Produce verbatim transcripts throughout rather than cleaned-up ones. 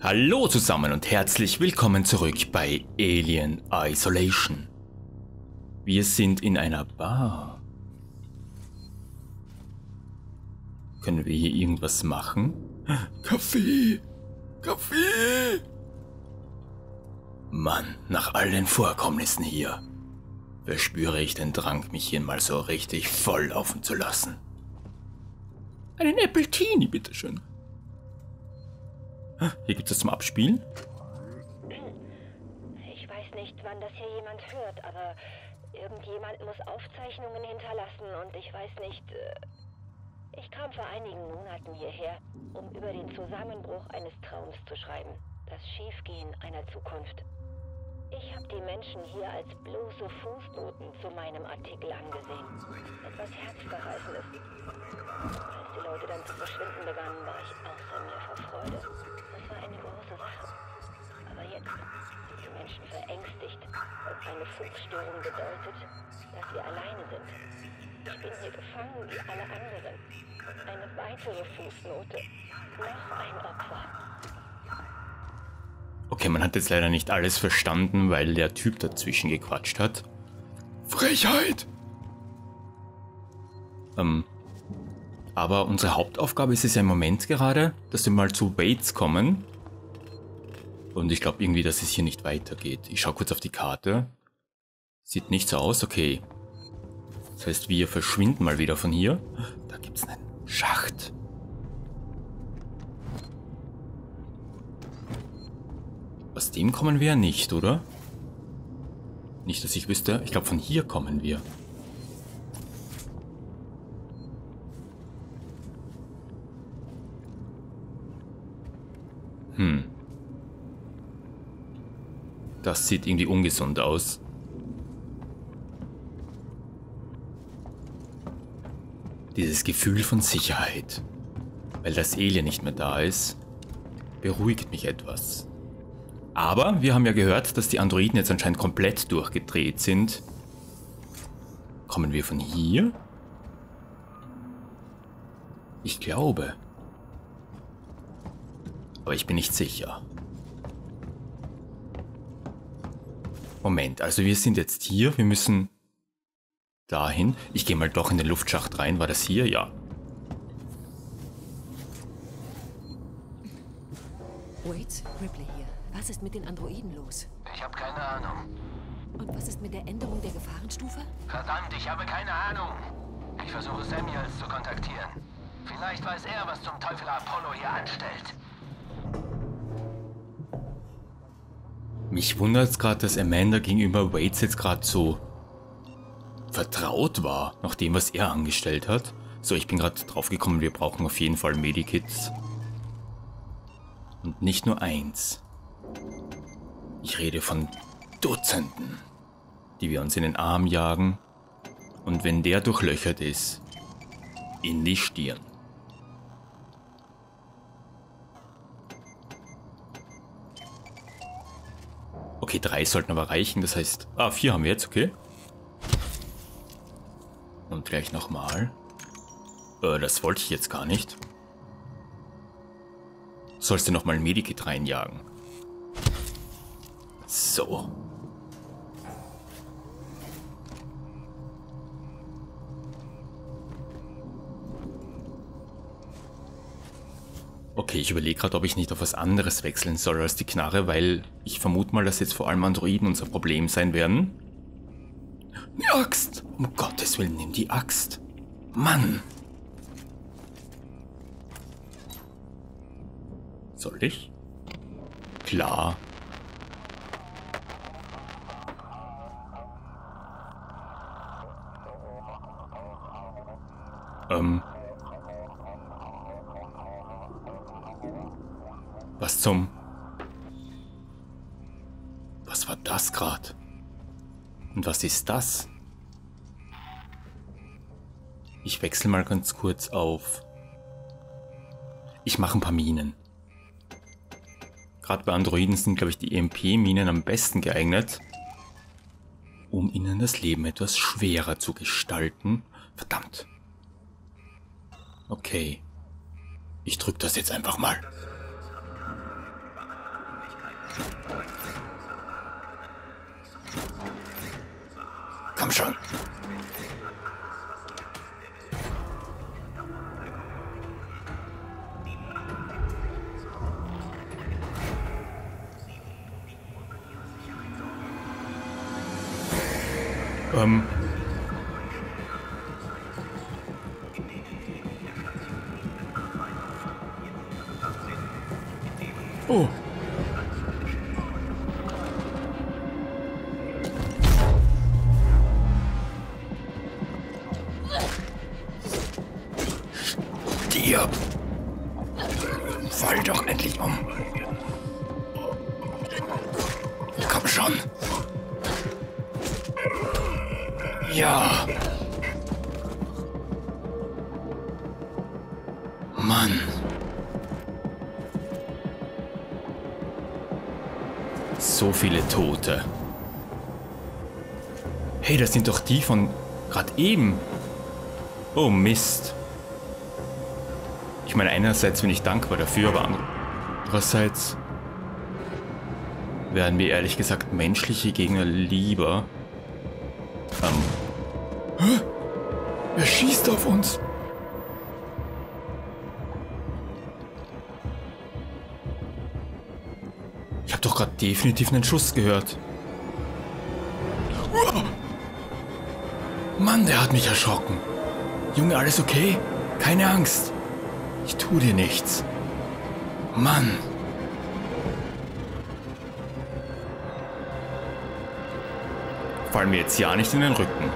Hallo zusammen und herzlich willkommen zurück bei Alien Isolation. Wir sind in einer Bar. Können wir hier irgendwas machen? Kaffee! Kaffee! Mann, nach all den Vorkommnissen hier verspüre ich den Drang, mich hier mal so richtig voll laufen zu lassen. Einen Appletini, bitteschön. Hier gibt es zum Abspielen. Ich weiß nicht, wann das hier jemand hört, aber irgendjemand muss Aufzeichnungen hinterlassen und ich weiß nicht... Ich kam vor einigen Monaten hierher, um über den Zusammenbruch eines Traums zu schreiben. Das Schiefgehen einer Zukunft. Ich habe die Menschen hier als bloße Fußnoten zu meinem Artikel angesehen. Etwas Herzzerreißendes. Als die Leute dann zu verschwinden begannen, war ich außer mir vor Freude. Das war eine große Sache. Aber jetzt sind die Menschen verängstigt und eine Funkstörung bedeutet, dass wir alleine sind. Ich bin hier gefangen wie alle anderen. Eine weitere Fußnote. Noch ein Opfer. Okay, man hat jetzt leider nicht alles verstanden, weil der Typ dazwischen gequatscht hat. Frechheit! Ähm, aber unsere Hauptaufgabe ist es ja im Moment gerade, dass wir mal zu Waits kommen. Und ich glaube irgendwie, dass es hier nicht weitergeht. Ich schaue kurz auf die Karte. Sieht nicht so aus, okay. Das heißt, wir verschwinden mal wieder von hier. Da gibt es einen Schacht. Aus dem kommen wir ja nicht, oder? Nicht, dass ich wüsste. Ich glaube, von hier kommen wir. Hm. Das sieht irgendwie ungesund aus. Dieses Gefühl von Sicherheit, weil das Alien nicht mehr da ist, beruhigt mich etwas. Aber wir haben ja gehört, dass die Androiden jetzt anscheinend komplett durchgedreht sind. Kommen wir von hier? Ich glaube. Aber ich bin nicht sicher. Moment, also wir sind jetzt hier, wir müssen dahin. Ich gehe mal doch in den Luftschacht rein. War das hier? Ja. Waits, Ripley hier. Was ist mit den Androiden los? Ich habe keine Ahnung. Und was ist mit der Änderung der Gefahrenstufe? Verdammt, ich habe keine Ahnung. Ich versuche Samuels zu kontaktieren. Vielleicht weiß er, was zum Teufel Apollo hier anstellt. Mich wundert es gerade, dass Amanda gegenüber Waits jetzt gerade so vertraut war, nach dem, was er angestellt hat. So, ich bin gerade drauf gekommen, wir brauchen auf jeden Fall Medikits. Und nicht nur eins. Ich rede von Dutzenden, die wir uns in den Arm jagen. Und wenn der durchlöchert ist, in die Stirn. Okay, drei sollten aber reichen, das heißt... Ah, vier haben wir jetzt, okay. Und gleich nochmal. Äh, das wollte ich jetzt gar nicht. Sollst du nochmal ein Medikit reinjagen. So. Okay, ich überlege gerade, ob ich nicht auf was anderes wechseln soll als die Knarre, weil ich vermute mal, dass jetzt vor allem Androiden unser Problem sein werden. Die Axt! Um Gottes Willen, nimm die Axt! Mann! Soll ich? Klar. Ähm. Was zum... Was war das gerade? Und was ist das? Ich wechsle mal ganz kurz auf. Ich mache ein paar Minen. Gerade bei Androiden sind, glaube ich, die E M P-Minen am besten geeignet, um ihnen das Leben etwas schwerer zu gestalten. Verdammt. Okay. Ich drücke das jetzt einfach mal. Komm schon. Ähm. Oh. Stirb. Fall doch endlich um. Komm schon. Ja. Mann. So viele Tote. Hey, das sind doch die von gerade eben. Oh Mist. Ich meine, einerseits bin ich dankbar dafür, aber andererseits wären mir ehrlich gesagt menschliche Gegner lieber. Ähm. Hä? Wer schießt auf uns? Ich habe doch gerade definitiv einen Schuss gehört. Mann, der hat mich erschrocken. Junge, alles okay? Keine Angst. Ich tu dir nichts. Mann. Fall mir jetzt ja nicht in den Rücken.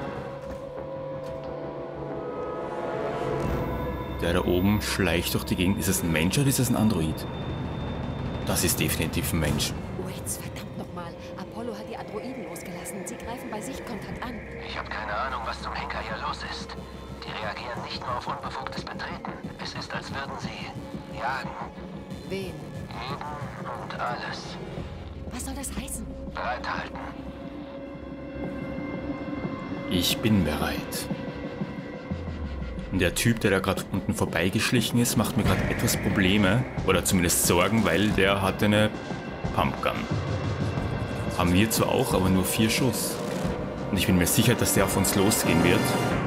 Der da oben schleicht durch die Gegend. Ist das ein Mensch oder ist das ein Android? Das ist definitiv ein Mensch. Waits, verdammt nochmal. Apollo hat die Androiden losgelassen. Sie greifen bei Sichtkontakt an. Ich habe keine Ahnung, was zum Henker hier los ist. Die reagieren nicht nur auf unbefugtes Betreten. Es ist, als würden sie jagen. Wen? Jeden und alles. Was soll das heißen? Bereithalten. Ich bin bereit. Und der Typ, der da gerade unten vorbeigeschlichen ist, macht mir gerade etwas Probleme. Oder zumindest Sorgen, weil der hatte eine Pumpgun. Haben wir zwar auch, aber nur vier Schuss. Und ich bin mir sicher, dass der auf uns losgehen wird.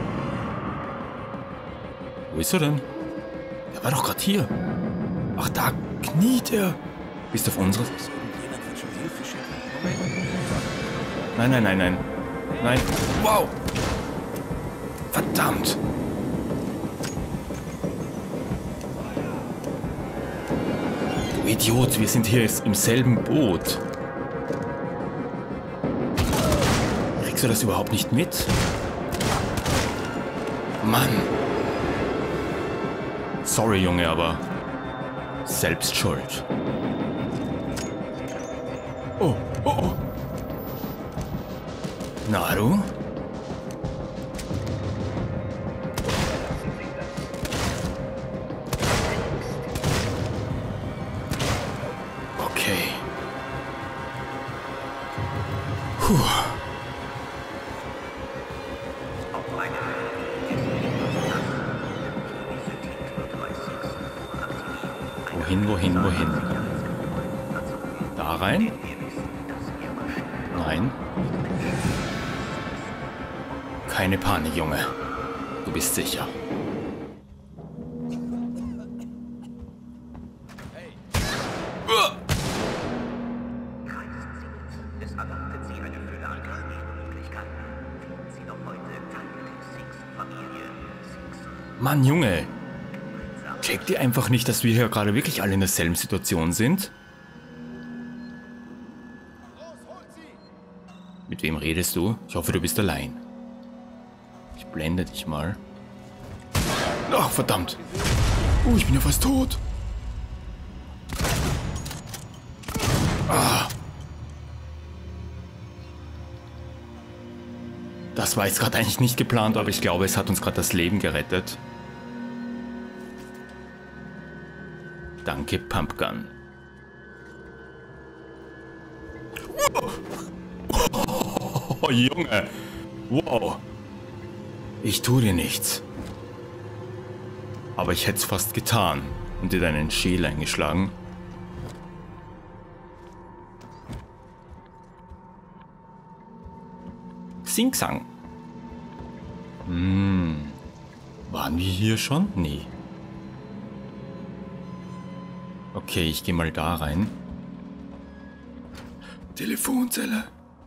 Wo ist er denn? Der war doch gerade hier. Ach, da kniet er. Bist du auf unserer Seite? Nein, nein, nein, nein. Nein. Wow. Verdammt. Du Idiot, wir sind hier im selben Boot. Kriegst du das überhaupt nicht mit? Mann. Sorry, Junge, aber selbst schuld. Oh, oh, oh. Naru? Okay. Puh. Wohin, wohin, wohin? Da rein? Nein. Keine Panik, Junge. Du bist sicher. Mann, Junge. Checkt ihr einfach nicht, dass wir hier gerade wirklich alle in derselben Situation sind? Mit wem redest du? Ich hoffe, du bist allein. Ich blende dich mal. Ach, verdammt. Oh, ich bin ja fast tot. Ah. Das war jetzt gerade eigentlich nicht geplant, aber ich glaube, es hat uns gerade das Leben gerettet. Danke, Pumpgun. Oh, Junge. Wow. Ich tue dir nichts. Aber ich hätte es fast getan und dir deinen Schädel eingeschlagen. Singsang. Hm. Waren wir hier schon? Nee. Okay, ich gehe mal da rein. Telefonzelle.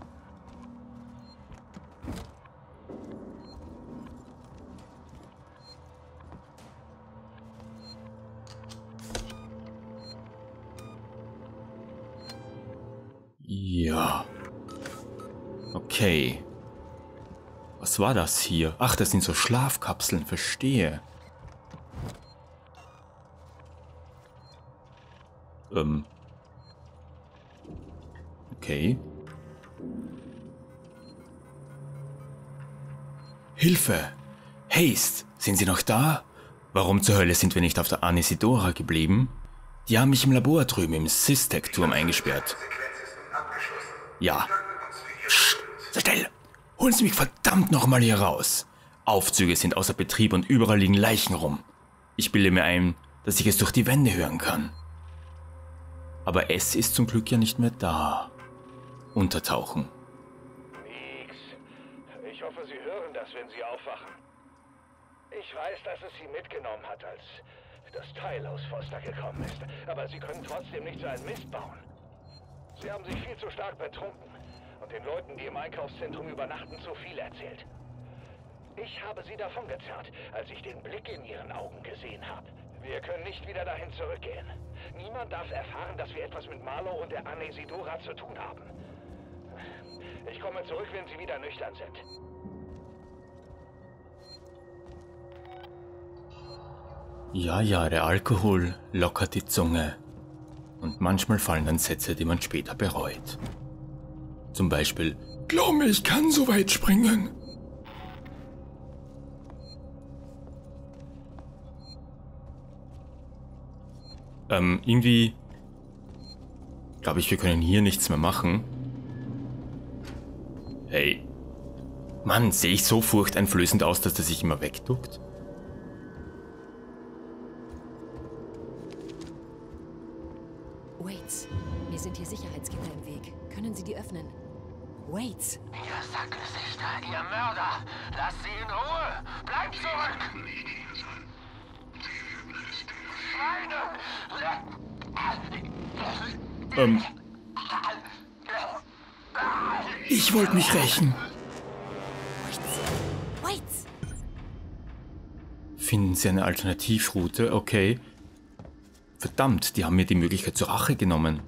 Ja. Okay. Was war das hier? Ach, das sind so Schlafkapseln, verstehe. Ähm. Okay. Hilfe! Haste! Sind Sie noch da? Warum zur Hölle sind wir nicht auf der Anesidora geblieben? Die haben mich im Labor drüben im Systec-Turm eingesperrt. Ja. Psst, so still! Holen Sie mich verdammt nochmal hier raus! Aufzüge sind außer Betrieb und überall liegen Leichen rum. Ich bilde mir ein, dass ich es durch die Wände hören kann. Aber es ist zum Glück ja nicht mehr da. Untertauchen. Nix. Ich hoffe, Sie hören das, wenn Sie aufwachen. Ich weiß, dass es Sie mitgenommen hat, als das Teil aus Foster gekommen ist. Aber Sie können trotzdem nicht so einen Mist bauen. Sie haben sich viel zu stark betrunken und den Leuten, die im Einkaufszentrum übernachten, zu viel erzählt. Ich habe Sie davongezerrt, als ich den Blick in Ihren Augen gesehen habe. Wir können nicht wieder dahin zurückgehen. Niemand darf erfahren, dass wir etwas mit Marlow und der Anesidora zu tun haben. Ich komme zurück, wenn Sie wieder nüchtern sind. Ja, ja, der Alkohol lockert die Zunge. Und manchmal fallen dann Sätze, die man später bereut. Zum Beispiel, glaub mir, ich kann so weit springen. Ähm, irgendwie glaube ich, wir können hier nichts mehr machen. Hey. Mann, sehe ich so furchteinflößend aus, dass der sich immer wegduckt? Waits, mir sind hier Sicherheitsgitter im Weg. Können Sie die öffnen? Waits! Ihr Sackgesichter, ihr Mörder! Lasst sie in Ruhe! Bleibt zurück! Schweine! Ähm. Ich wollte mich rächen. Waits! Waits! Finden Sie eine Alternativroute? Okay. Verdammt, die haben mir die Möglichkeit zur Rache genommen.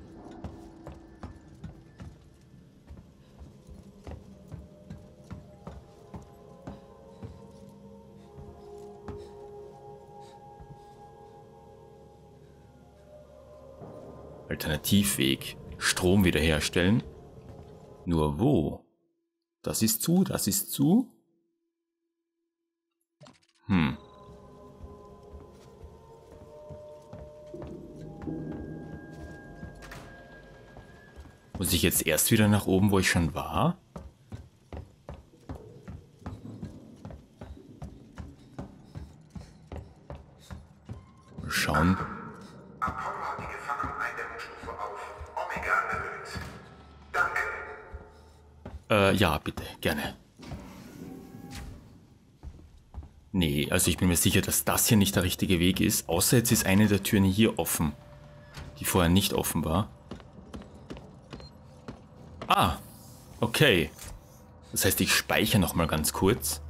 Alternativweg. Strom wiederherstellen. Nur wo? Das ist zu, das ist zu. Hm. Muss ich jetzt erst wieder nach oben, wo ich schon war? Mal schauen. Apollo hat die Gefangeneindämmungsstufe auf Omega erhöht. Danke. Äh, ja, bitte, gerne. Nee, also ich bin mir sicher, dass das hier nicht der richtige Weg ist. Außer jetzt ist eine der Türen hier offen, die vorher nicht offen war. Ah, okay. Das heißt, ich speichere noch mal ganz kurz.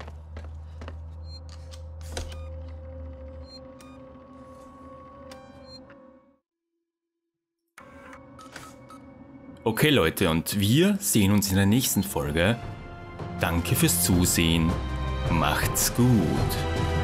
Okay Leute, und wir sehen uns in der nächsten Folge. Danke fürs Zusehen. Macht's gut.